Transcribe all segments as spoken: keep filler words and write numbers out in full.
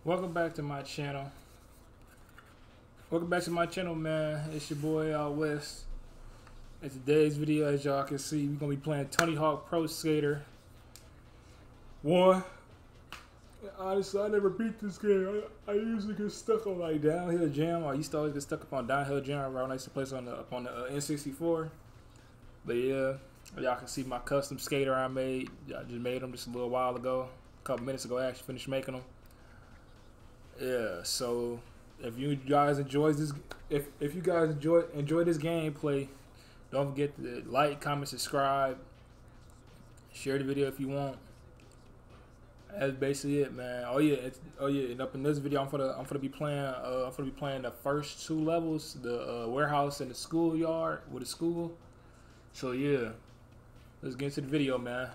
Welcome back to my channel. Welcome back to my channel, man. It's your boy Out West. In today's video, as y'all can see, we're gonna be playing Tony Hawk Pro Skater one. Honestly, I never beat this game. I, I usually get stuck on like downhill jam. I used to always get stuck up on downhill jam around I used to play on the up on the uh, N sixty-four. But yeah, y'all can see my custom skater I made. I just made them just a little while ago, a couple minutes ago. I actually finished making them. Yeah, so if you guys enjoy this, if if you guys enjoy enjoy this gameplay, don't forget to like, comment, subscribe, share the video if you want. That's basically it, man. Oh yeah, it's, oh yeah, and up in this video, I'm gonna I'm gonna be playing uh I'm gonna be playing the first two levels, the uh, warehouse and the schoolyard with the school. So yeah, let's get into the video, man.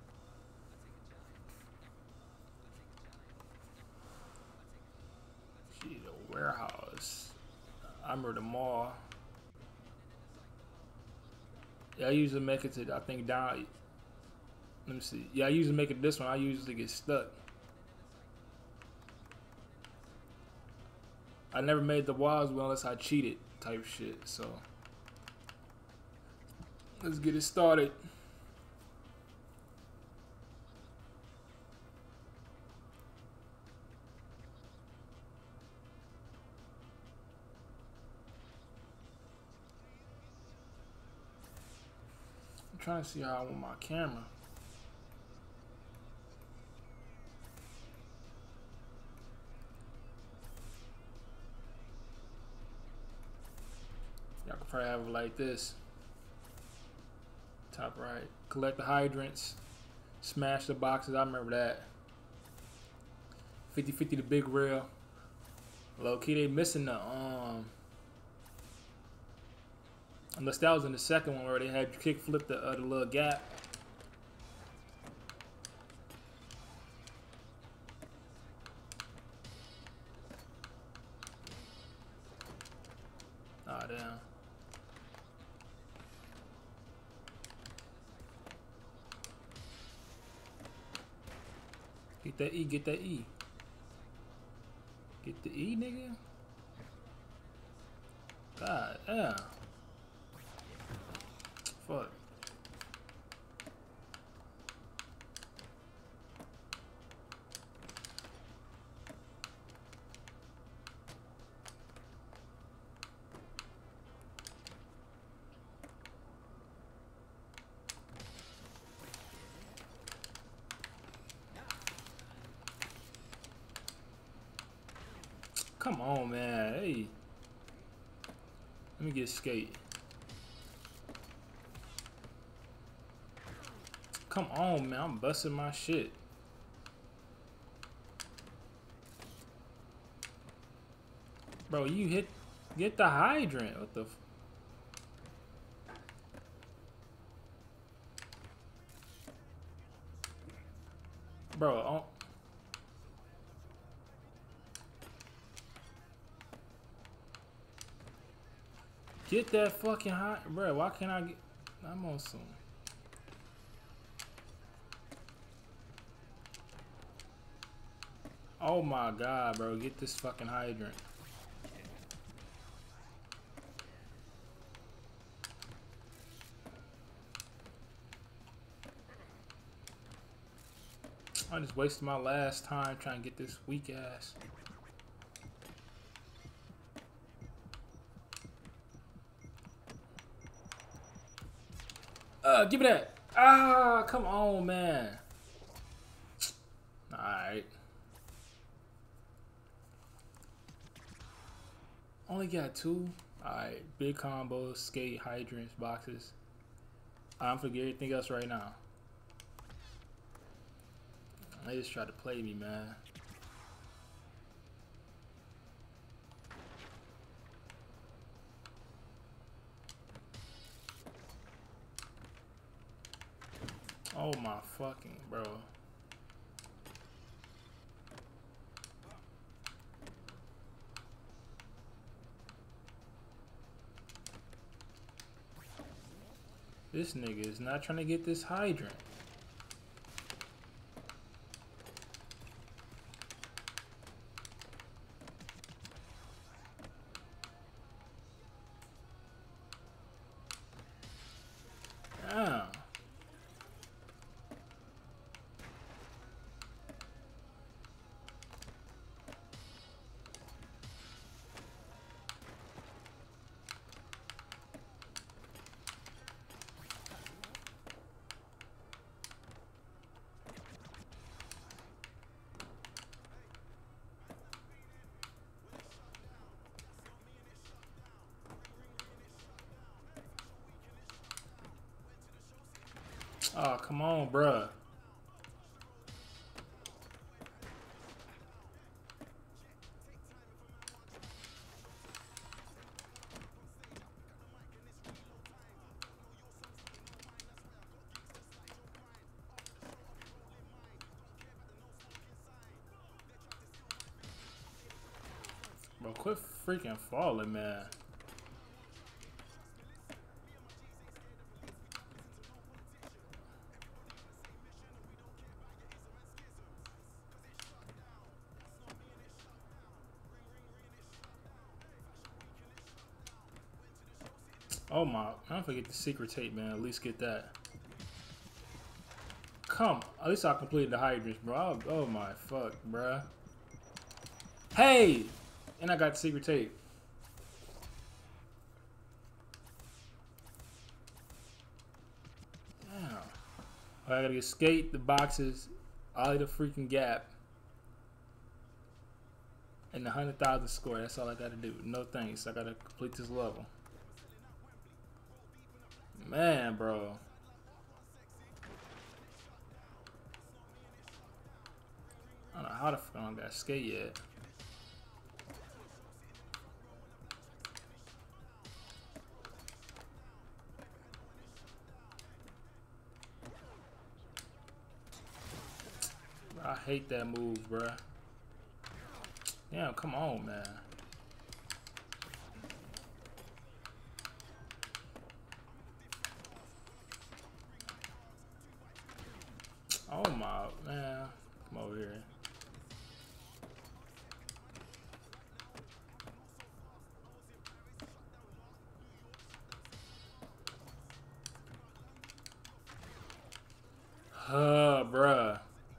Gee, the warehouse. I remember the mall. Yeah, I usually make it to I think down. Let me see. Yeah, I usually make it this one. I usually get stuck. I never made the walls well unless I cheated type shit. So let's get it started. I'm trying to see how I want my camera. Y'all could probably have it like this. Top right. Collect the hydrants. Smash the boxes. I remember that. fifty fifty the big rail. Low key, they missing the um. Unless that was in the second one where they had you kick flip the uh, the little gap. Ah, damn. Get that E, get that E. Get the E, nigga. God damn. Fuck. Come on, man. Hey. Let me get skate. Come on, man. I'm busting my shit. Bro, you hit get the hydrant. What the f Bro, oh. Get that fucking high, bro. Why can't I get? I'm on some. Oh my god, bro. Get this fucking hydrant. I just wasted my last time trying to get this weak ass. Uh, give me that. Ah, come on, man. Alright. Only got two. Alright, big combos, skate, hydrants, boxes. I'm forgetting everything else right now. They just tried to play me, man. Oh my fucking bro. This nigga is not trying to get this hydrant. Oh, come on, bruh. Bro, quit freaking falling, man. Oh my, I don't forget the secret tape, man. At least get that. Come, at least I completed the hydrants, bro. Oh my fuck, bruh. Hey! And I got the secret tape. Damn. I gotta escape the boxes, out of the freaking gap, and the one hundred thousand score. That's all I gotta do. No thanks. I gotta complete this level. Man, bro. I don't know how the fuck I don't got skate yet. I hate that move, bruh. Damn, come on, man. Oh my, man. Come over here. Huh, bruh.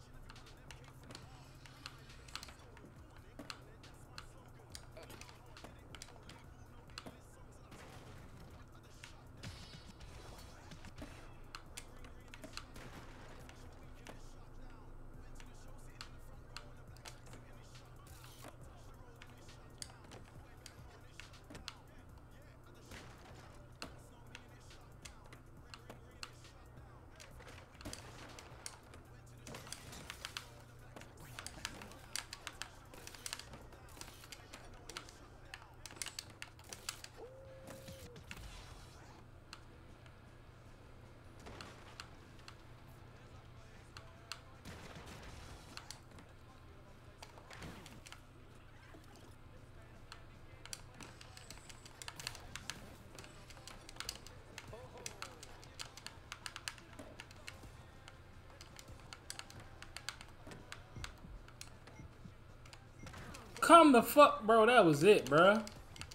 Come the fuck, bro. That was it, bruh.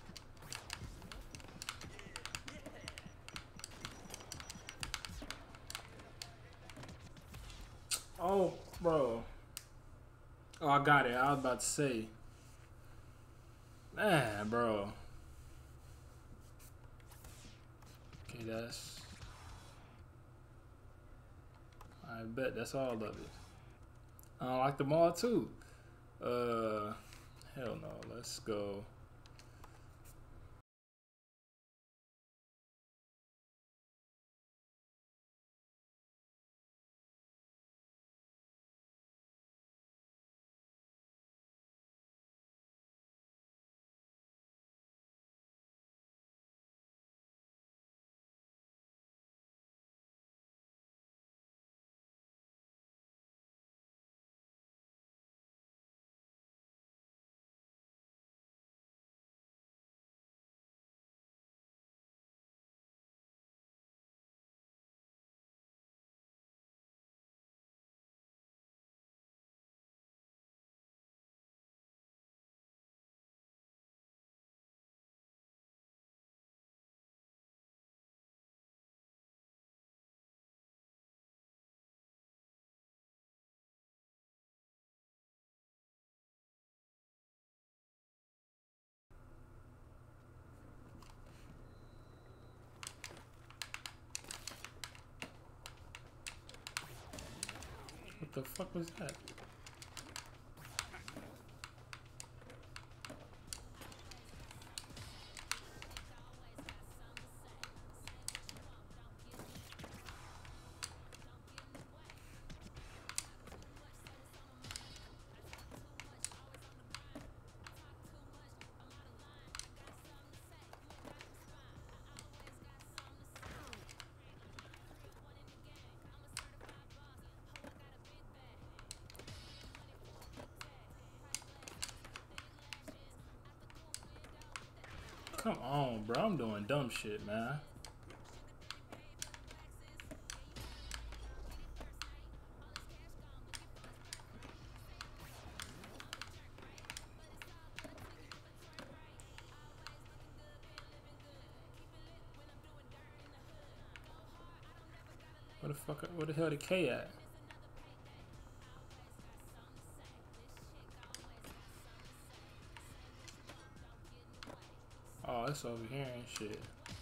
Oh, bro. Oh, I got it. I was about to say. Man, bro. Okay, that's... I bet that's all of it. I don't like them all, too. Uh, hell no. Let's go. What the fuck was that? Come on, bro. I'm doing dumb shit, man. Where the fuck? Where the hell the K at? Oh, it's over here and shit.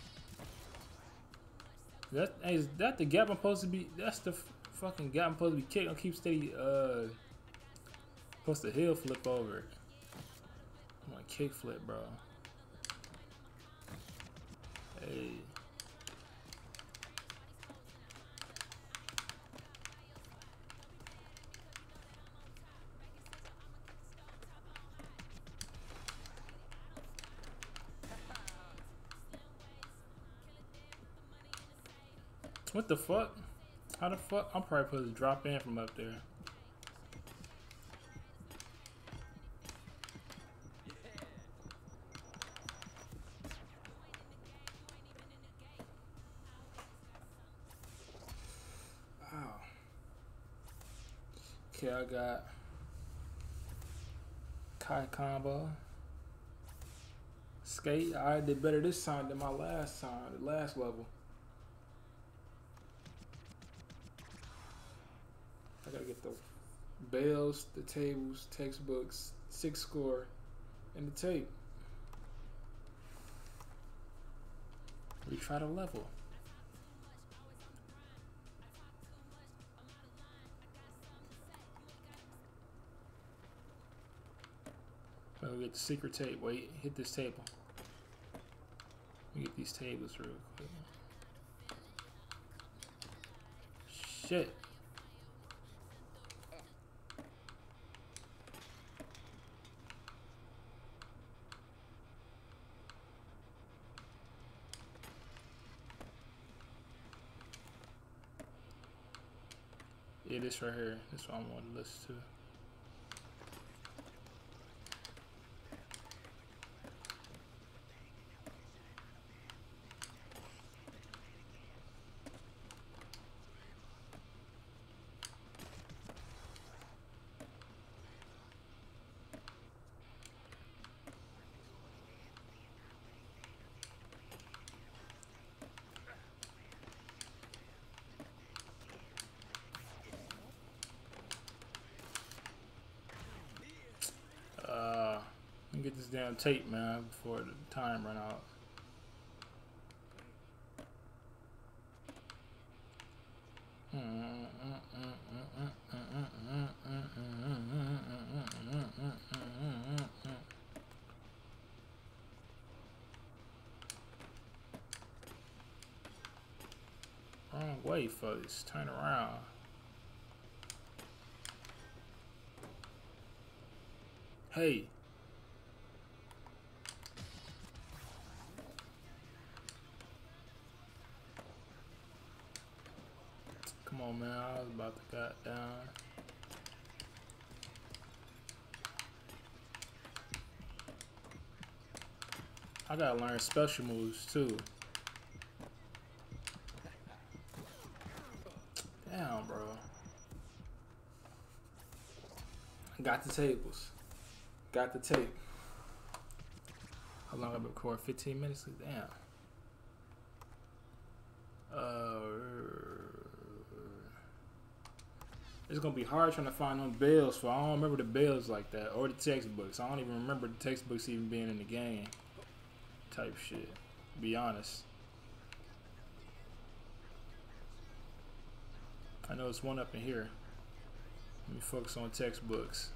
That is that the gap I'm supposed to be? That's the f fucking gap I'm supposed to be kicking. I keep steady uh supposed to heel flip over it. I'm gonna kick flip, bro. Hey. What the fuck? How the fuck? I'm probably supposed to drop in from up there. Wow. Okay, I got Kai combo. Skate. I did better this time than my last time, the last level. I gotta get the bales, the tables, textbooks, six score, and the tape. Retry the level. We'll get the secret tape. Wait, hit this table. Let me get these tables real quick. Shit. Yeah, this right here. This one I want to listen to. Get this damn tape, man, before the time run out. Wrong way, folks. Turn around. Hey. Come on, man. I was about to got down. I gotta learn special moves too. Damn, bro. Got the tables. Got the tape. How long I've been recording? fifteen minutes? Damn. Uh, it's gonna be hard trying to find them bills, for I don't remember the bills like that, or the textbooks. I don't even remember the textbooks even being in the game. Type shit. To be honest. I know it's one up in here. Let me focus on textbooks.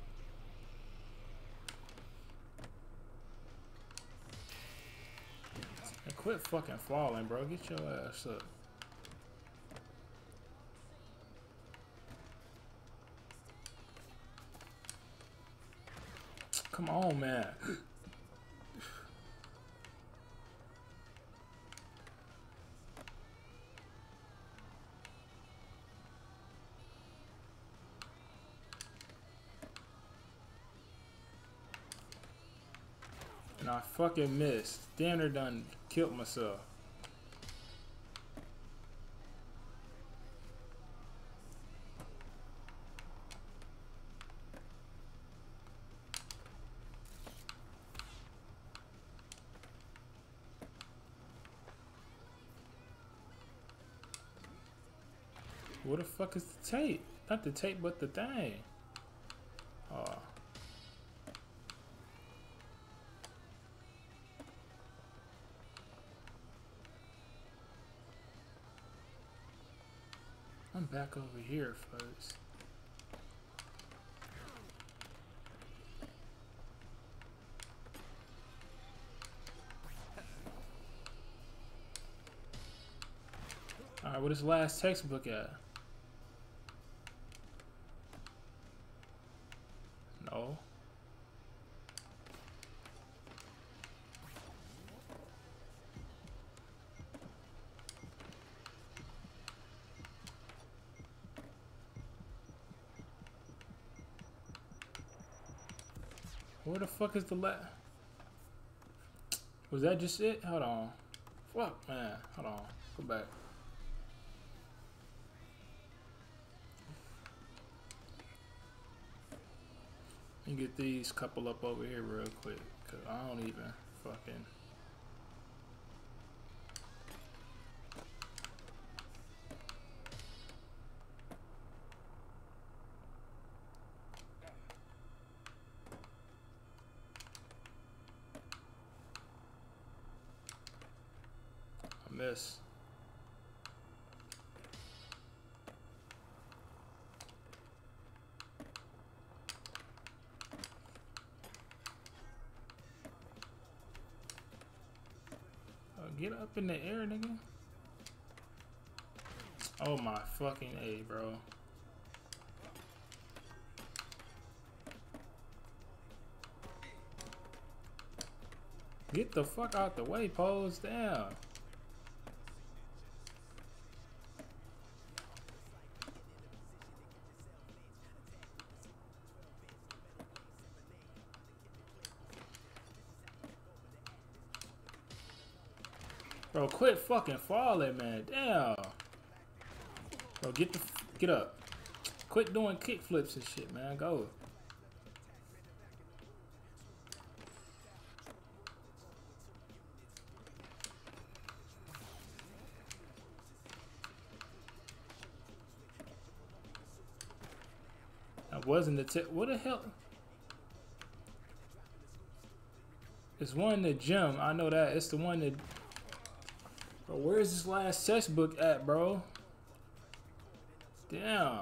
And quit fucking falling, bro. Get your ass up. Come on, man. And I fucking missed. Damn, near done killed myself. What the fuck is the tape? Not the tape, but the thing. Oh. I'm back over here first. Alright, what is the last textbook at? No. Where the fuck is the la- Was that just it? Hold on. Fuck, man. Hold on. Go back. Let me get these couple up over here real quick, cause I don't even fucking. I miss. Get up in the air, nigga. Oh my fucking A, bro. Get the fuck out the way, pose down. Bro, quit fucking falling, man. Damn. Bro, get the get up. Quit doing kick flips and shit, man. Go. That wasn't the tip. What the hell? It's one in the gym. I know that. It's the one that. Bro, where's this last textbook at, bro? Damn.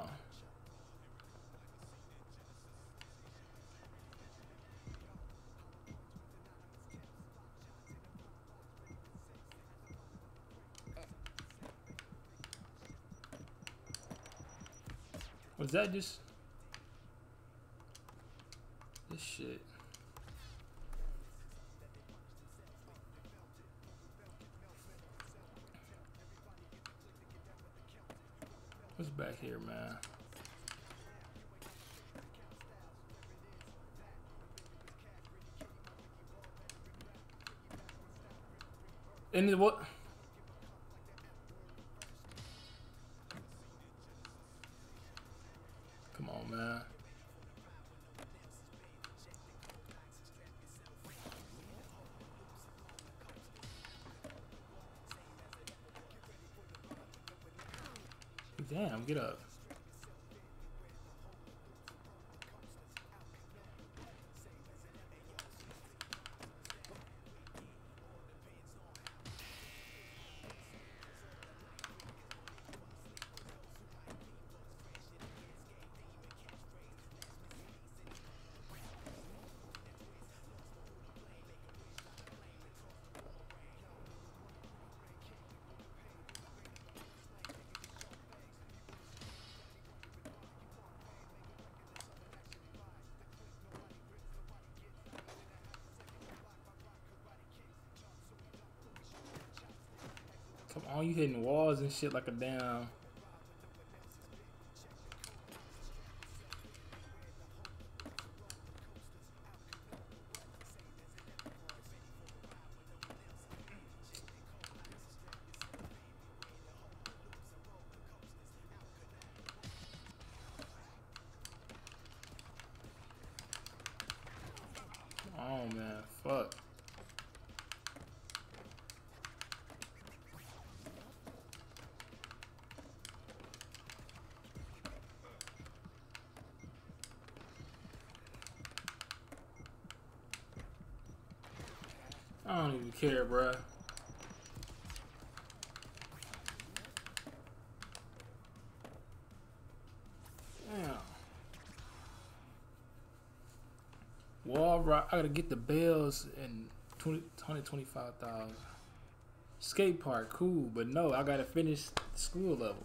Was that just this shit? What's back here, man? And then what? Come on, man. Damn, get up. Come on, you hitting walls and shit like a damn. on, man. Fuck. I don't even care, bruh. Damn. Wall rock. I gotta get the bells in twenty, twenty-five thousand. Skate park, cool, but no, I gotta finish school level.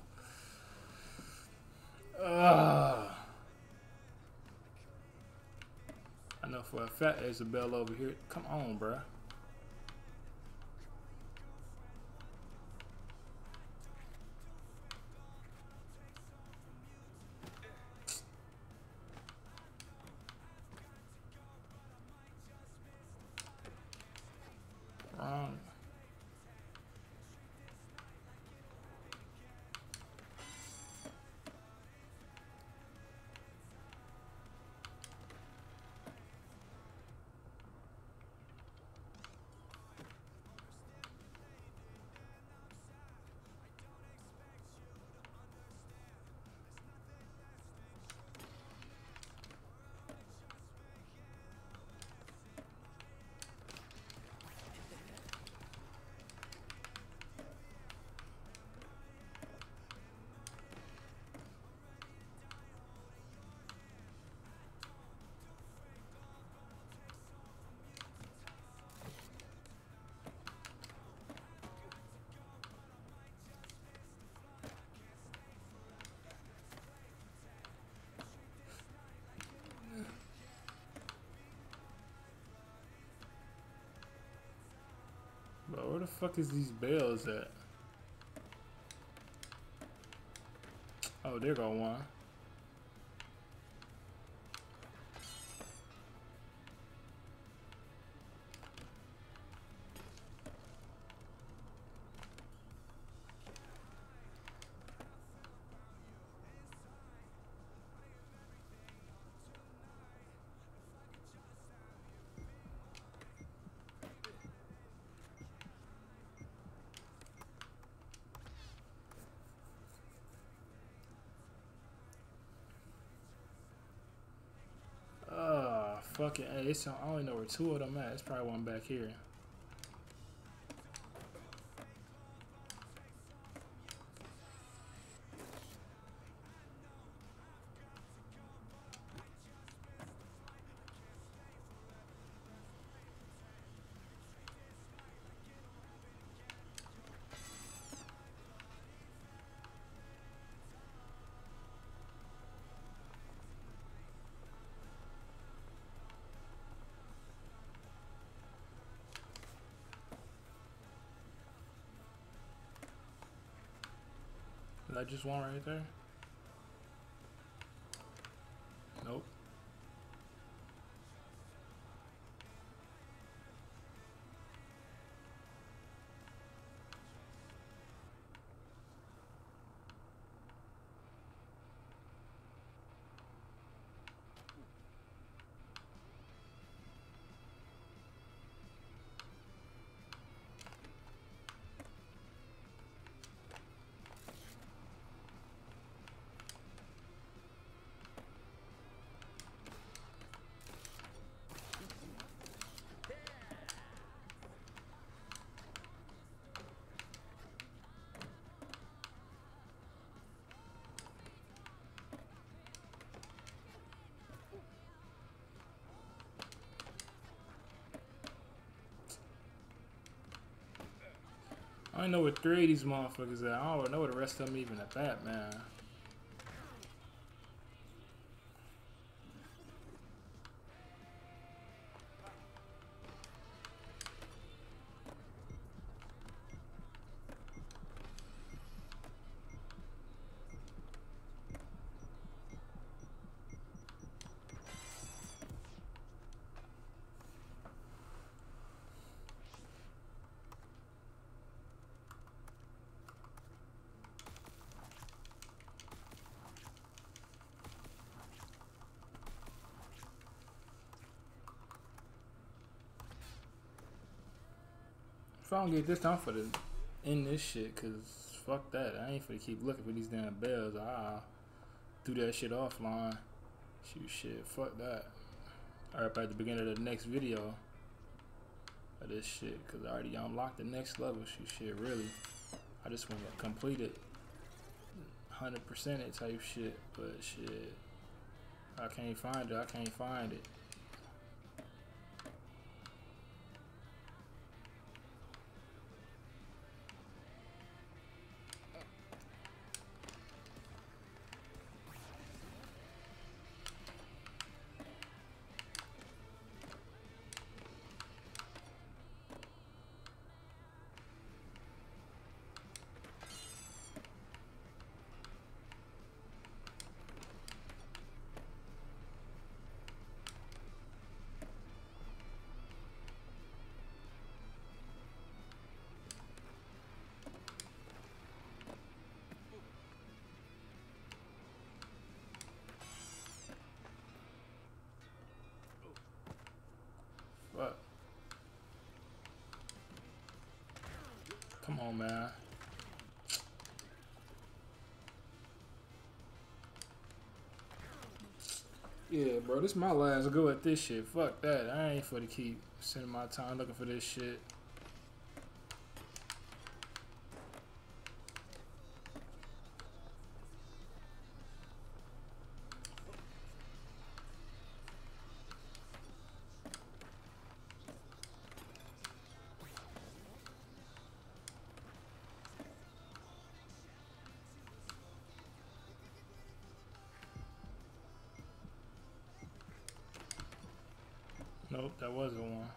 Ugh. I know for a fact there's a bell over here. Come on, bruh. Wrong. Bro, where the fuck is these bells at? Oh, there go one. Fucking, hey, it's, I only know where two of them at. It's probably one back here. Is that just one right there? Nope. I don't know where three of these motherfuckers at. I don't know where the rest of them even at that, man. If I don't get this time for the end this shit, cause fuck that. I ain't finna keep looking for these damn bells. I'll do that shit offline. Shoot shit, fuck that. Alright, at the beginning of the next video of this shit, cause I already unlocked the next level. Shoot shit, really. I just wanna complete it. one hundred percent it type shit, but shit. I can't find it, I can't find it. Fuck. Come on, man. Yeah, bro, this is my last go at this shit. Fuck that. I ain't for to keep spending my time looking for this shit. Nope, that wasn't one.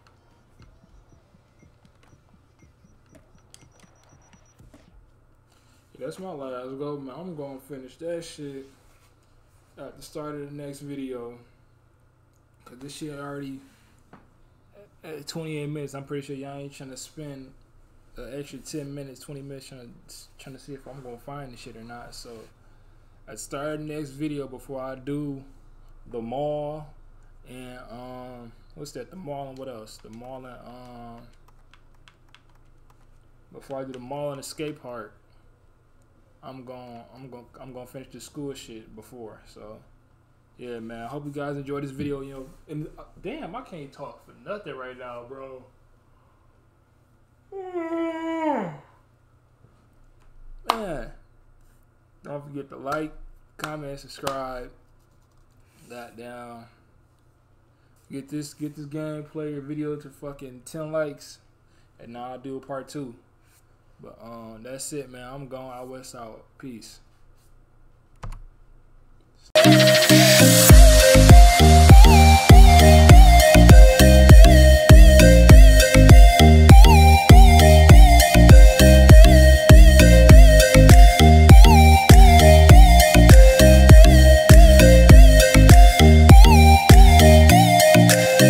Yeah, that's my last go, man. I'm gonna finish that shit at the start of the next video. Cause this shit already at twenty-eight minutes. I'm pretty sure y'all ain't trying to spend an extra ten minutes, twenty minutes trying to, trying to see if I'm gonna find this shit or not. So at the start of the next video, before I do the mall and um what's that? The mall and what else? The mall and um before I do the mall and the skate park, I'm going I'm going I'm going to finish the school shit before. So yeah, man. I hope you guys enjoyed this video. You know, and uh, damn, I can't talk for nothing right now, bro. Man, don't forget to like, comment, subscribe. That down. Get this get this gameplay or video to fucking ten likes, and now I'll do a part two. But um, that's it, man. I'm going. I West out. Peace.